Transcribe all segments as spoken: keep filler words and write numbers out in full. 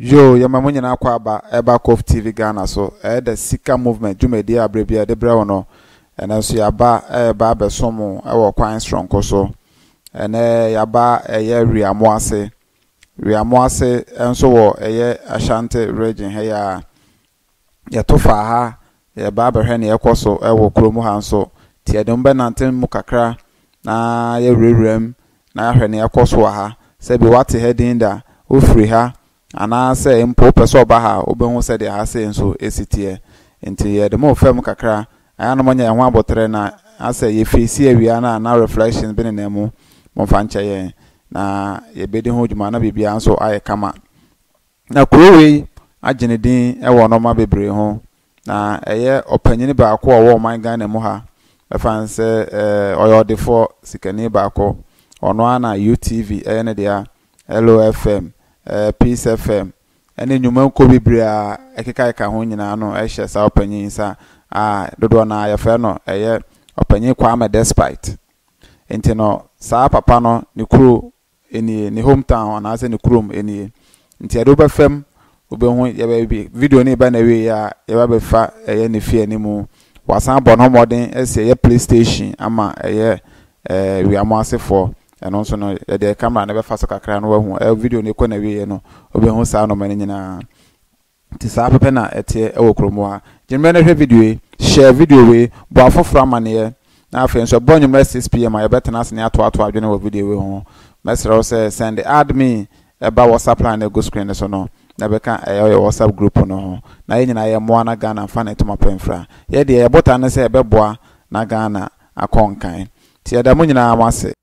Yo, ya mamunye na kwa ba eba Kof T V Ghana so eh the Sika movement jumedi abrebia de bre wono ene so ya ba eh ba besomo e wo kwan strong so ene ya ba eye riamo ase riamo ase enso wo eye Ashanti region he ya ya tofa ha ya ba behwe ne ekoso e wo kromu ha nso tie de mbe nantem mu kakra na ye rerem na hwe ne ekoso ha se bi wate heading da ofri ha ana say mpo peso ba ha obehu se de ha se nso esitie enti ye de mo fam kakra aya no monya ho abotre na ase ye face awia na na reflections bi ne mu mo fa nche ye na ye bedi ho djuma na bibia nso aye kama na kurowe agene din e wo no ma bebre ho na eye opanyini ba ko wo man Ghana mu ha e fa nse eh oyodefo sikani ba ko ono ana U T V e ne dia L O F M Uh, Peace F M ene nyuma ko bibria ekeka ka ho nyina no ehye sa opanyin sa ah dodo na ya fe no eye opanyin Kwame Despite enti no sa papa no ni kuro eni ni hometown na ase ni kurom eni enti ado ba fam obehu ya ba bi video ni ba na we ya ya ba be fa eye ni fie ni mu wasan bo no modern ese eye PlayStation ama eye eh wi amasefo eno nso no de camera na be fa so kakra no wahu e video ni ko na wie no obehu sa no mani nyina ti sa pepe na ete e wo kromo ha jinme na hwe video share video we bo afofra mane na afa nso bo nyum six p m ya betena ase ne ato ato adwene wo video we ho mesra wo say send add me e ba WhatsApp line go screen so no na be kan e your WhatsApp group no ho na ye nyina ye mo na Ghana fa na etoma pemfra ye de ye bota ne say e be boa na Ghana akonkan ti ya da mo nyina amase.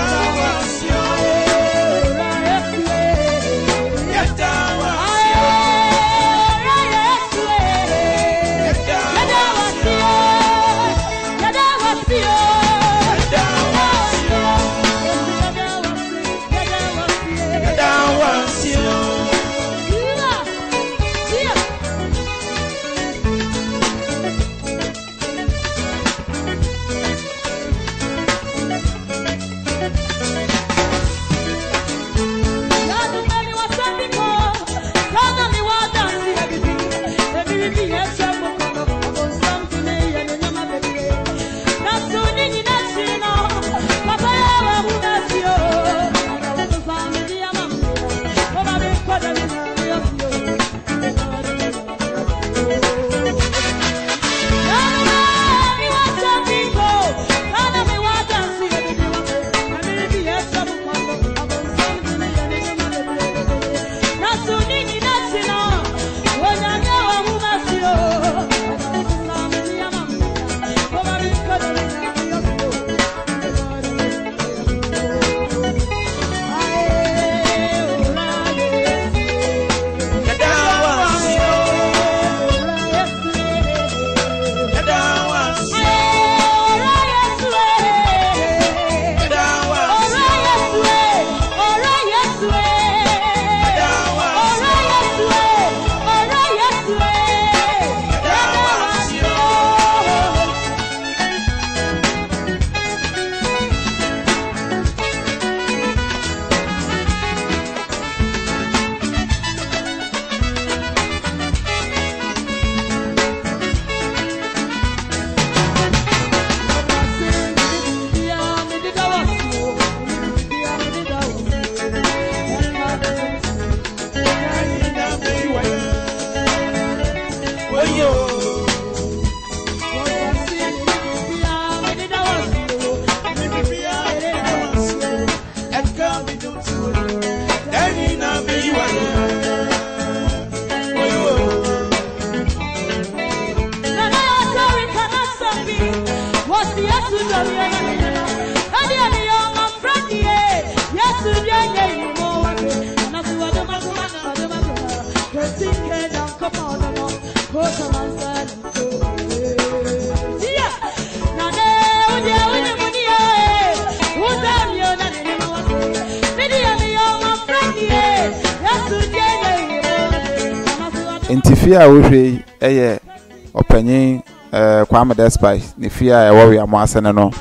Intifia we eye opanyin eh Kwame Despite ni fia e wo wi amoasene no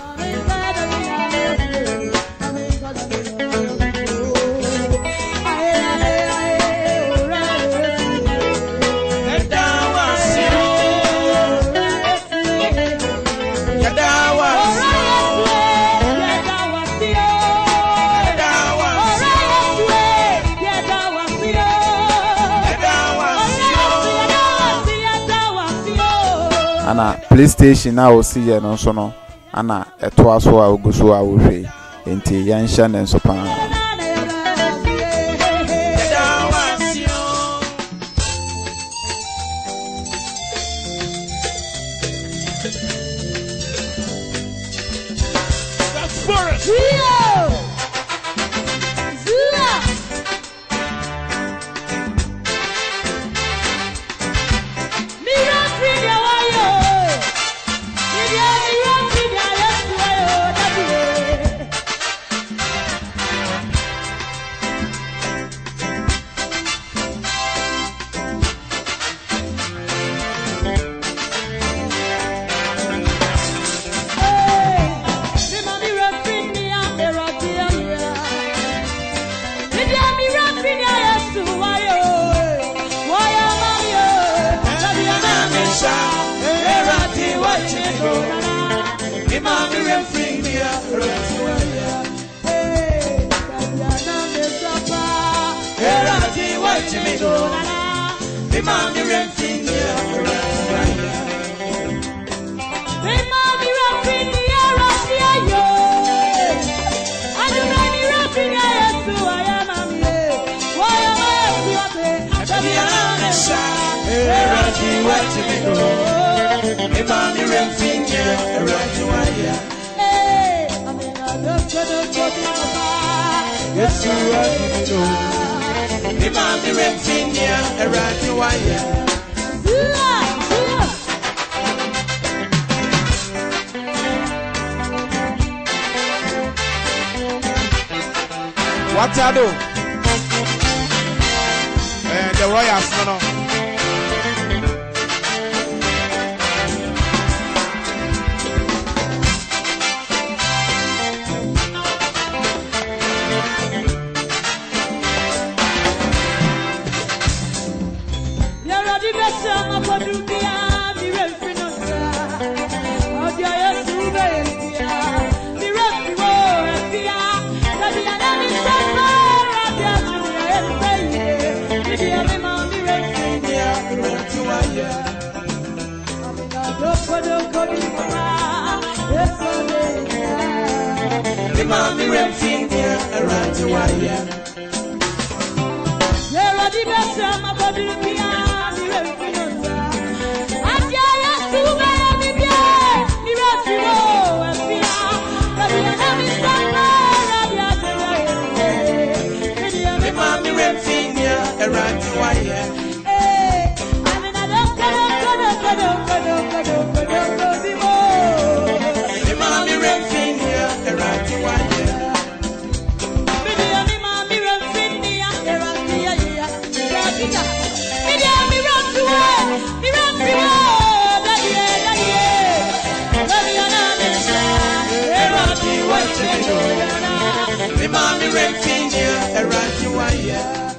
ana PlayStation na o see no so no ana eto aso a oguso a wo hwe enti yansha ne so pa Yes, you are. The man the Remfinia, a right wire. What I do? Eh, the Royals, no, no. The mommy Remfinia, a right to wire. You're a best of my body, the Remfinia. I can't do my beer, the Remfinia, and Pia, but you have me somewhere. The mommy Remfinia, a right to wire. I mean, I don't go, go, go, go, go, go, go, go, go, the mommy Remfinia, a right to wire. The mommy Remfinia, a right to wire.